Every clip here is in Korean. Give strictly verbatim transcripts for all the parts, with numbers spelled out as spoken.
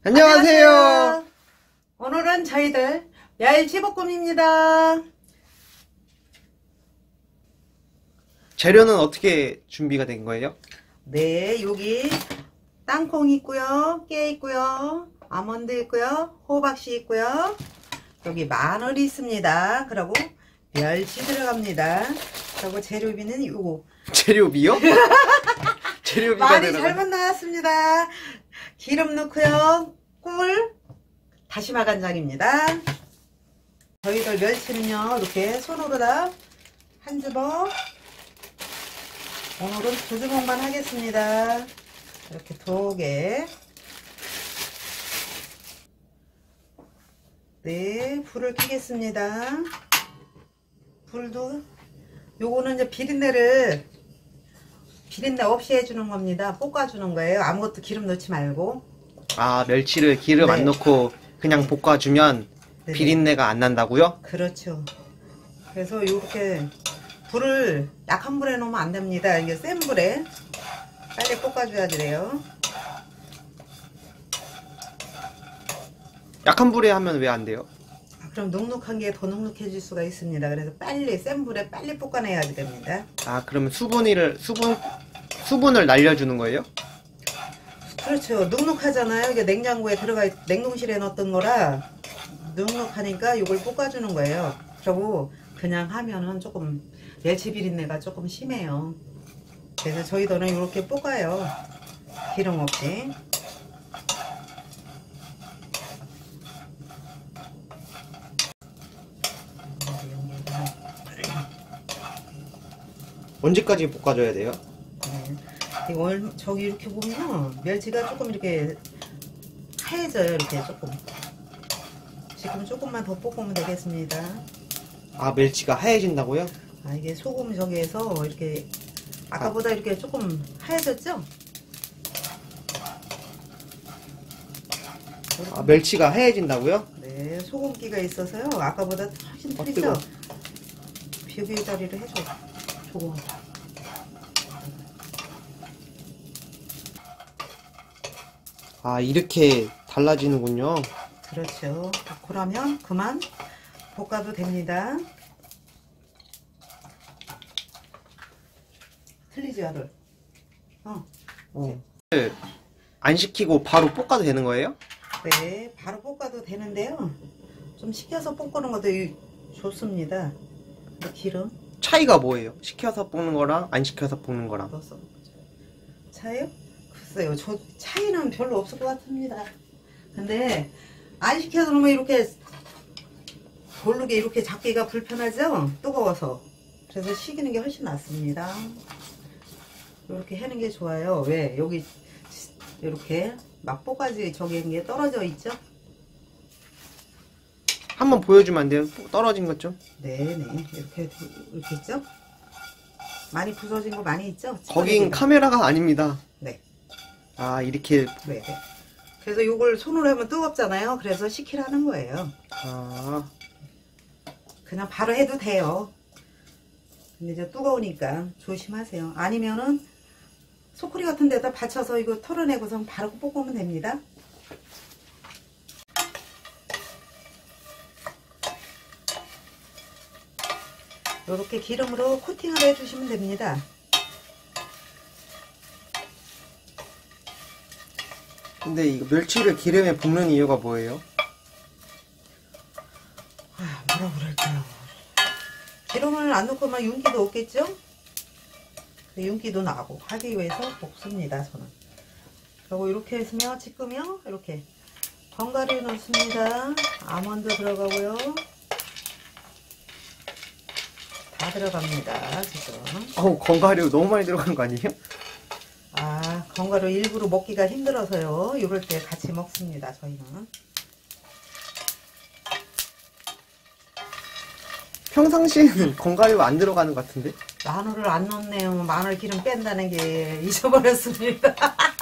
안녕하세요. 안녕하세요. 오늘은 저희들 멸치볶음입니다. 재료는 어떻게 준비가 된 거예요? 네, 여기 땅콩 있고요, 깨 있고요, 아몬드 있고요, 호박씨 있고요, 여기 마늘이 있습니다. 그리고 멸치 들어갑니다. 그리고 재료비는 요거. 재료비요? 재료비가 많이 들어가. 잘못 나왔습니다. 기름 넣고요, 꿀, 다시마 간장입니다. 저희들 멸치는요, 이렇게 손으로 다 한 주먹, 오늘은 두 주먹만 하겠습니다. 이렇게 두 개. 네, 불을 켜겠습니다. 불도, 요거는 이제 비린내를, 비린내 없이 해주는 겁니다. 볶아주는 거예요. 아무것도 기름 넣지 말고. 아, 멸치를 기름 네. 안 넣고 그냥 볶아주면 네네. 비린내가 안 난다고요? 그렇죠. 그래서 이렇게 불을 약한 불에 놓으면 안 됩니다. 이게 센 불에 빨리 볶아줘야 돼요. 약한 불에 하면 왜 안 돼요? 그럼 눅눅한 게 더 눅눅해질 수가 있습니다. 그래서 빨리 센 불에 빨리 볶아내야 됩니다. 아, 그러면 수분을 수분 수분을 날려주는 거예요? 그렇죠. 눅눅하잖아요. 이게 냉장고에 들어가 있, 냉동실에 넣었던 거라 눅눅하니까 이걸 볶아주는 거예요. 그리고 그냥 하면은 조금 멸치 비린내가 조금 심해요. 그래서 저희들은 이렇게 볶아요. 기름 없이. 언제까지 볶아줘야 돼요? 네. 이거 얼- 저기 이렇게 보면 멸치가 조금 이렇게 하얘져요. 이렇게 조금. 지금 조금만 더 볶으면 되겠습니다. 아, 멸치가 하얘진다고요? 아, 이게 소금 저기에서 이렇게 아까보다 이렇게 조금 하얘졌죠? 아, 멸치가 하얘진다고요? 네, 소금기가 있어서요. 아까보다 훨씬 어, 틀리죠? 뜨거워. 비비 자리를 해줘. 저거. 아, 이렇게 달라지는군요. 그렇죠. 그러면 그만 볶아도 됩니다. 틀리지, 아들? 어. 어. 안 식히고 바로 볶아도 되는 거예요? 네, 바로 볶아도 되는데요. 좀 식혀서 볶는 것도 이- 좋습니다. 그 기름 차이가 뭐예요? 식혀서 볶는 거랑 안 식혀서 볶는 거랑. 넣어서. 차예요? 글쎄요, 저 차이는 별로 없을 것 같습니다. 근데 안 식혀서 놓으면 이렇게 고르게 이렇게 잡기가 불편하죠? 뜨거워서. 그래서 식이는 게 훨씬 낫습니다. 이렇게 하는 게 좋아요. 왜? 여기 이렇게 막 볶아지 저기 게 떨어져 있죠? 한번 보여주면 안 돼요? 떨어진 것 좀? 네네. 이렇게, 이렇게 있죠? 많이 부서진 거 많이 있죠? 거긴 카메라가 아닙니다. 네. 아, 이렇게. 네네. 그래서 요걸 손으로 하면 뜨겁잖아요. 그래서 식히라는 거예요. 아, 그냥 바로 해도 돼요. 근데 이제 뜨거우니까 조심하세요. 아니면은 소쿠리 같은 데다 받쳐서 이거 털어내고서 바로 볶으면 됩니다. 이렇게 기름으로 코팅을 해주시면 됩니다. 근데 이거 멸치를 기름에 볶는 이유가 뭐예요? 아, 뭐라 그럴까요? 기름을 안 넣고만 윤기도 없겠죠? 윤기도 나고 하기 위해서 볶습니다. 저는. 그리고 이렇게 했으면 지금요 이렇게 견과류 넣습니다. 아몬드 들어가고요. 다 들어갑니다. 지금. 어우, 견과류 너무 많이 들어간 거 아니에요? 아, 견과류 일부러 먹기가 힘들어서요. 이럴 때 같이 먹습니다. 저희는. 평상시에는 견과류 안 들어가는 것 같은데? 마늘을 안 넣네요. 마늘 기름 뺀다는 게 잊어버렸습니다.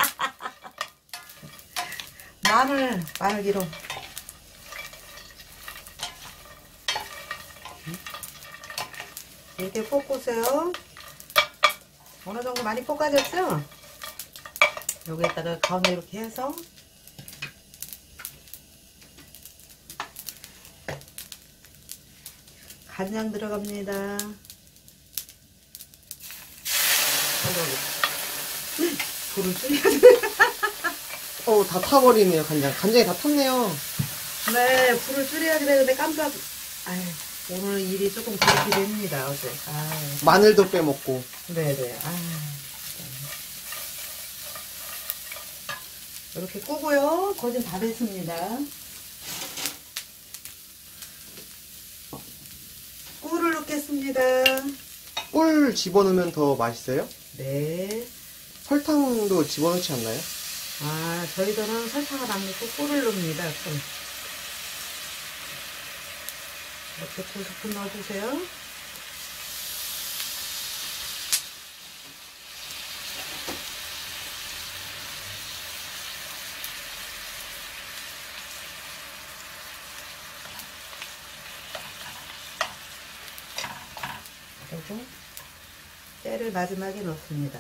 마늘, 마늘 기름. 이렇게 볶으세요. 어느 정도 많이 볶아졌죠? 여기에다가 가운데 이렇게 해서 간장 들어갑니다. 불을 줄여야 돼. 어, 다 타버리네요, 간장. 간장이 다 탔네요. 네, 불을 줄여야 되는데 깜빡. 아유, 오늘 일이 조금 그렇게 됩니다, 어제. 아유. 마늘도 빼먹고. 네네. 아유. 이렇게 끄고요. 거진 다 됐습니다. 꿀을 넣겠습니다. 꿀 집어넣으면 더 맛있어요? 네. 설탕도 집어넣지 않나요? 아, 저희들은 설탕을 안 넣고 꿀을 넣습니다. 꿀. 이렇게 두 스푼 넣어주세요. 그리고 깨를 마지막에 넣습니다.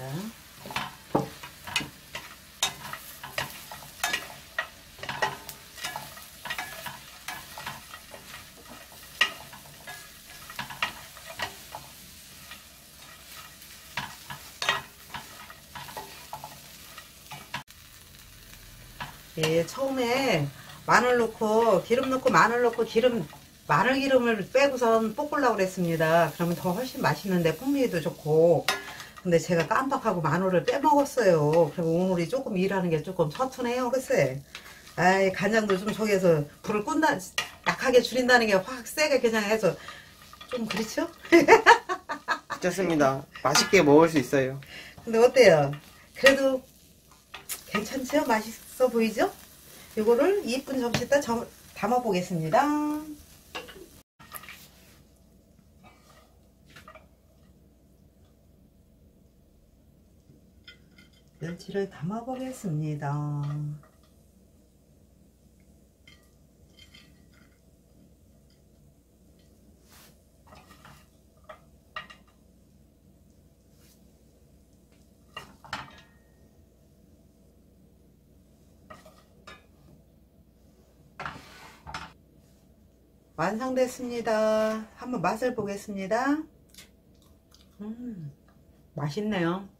예, 처음에 마늘 넣고 기름 넣고 마늘 넣고 기름 마늘 기름을 빼고선 볶으려고 그랬습니다. 그러면 더 훨씬 맛있는데 풍미도 좋고. 근데 제가 깜빡하고 마늘을 빼먹었어요. 그리고 오늘이 조금 일하는 게 조금 서투네요. 글쎄. 아이, 간장도 좀 저기에서 불을 끈다 약하게 줄인다는 게 확 세게 그냥 해서 좀 그렇죠? 괜찮습니다. 맛있게 먹을 수 있어요. 근데 어때요? 그래도 괜찮죠? 맛있어 보이죠? 이거를 이쁜 접시에다 담아 보겠습니다. 멸치를 담아 보겠습니다. 완성됐습니다. 한번 맛을 보겠습니다. 음, 맛있네요.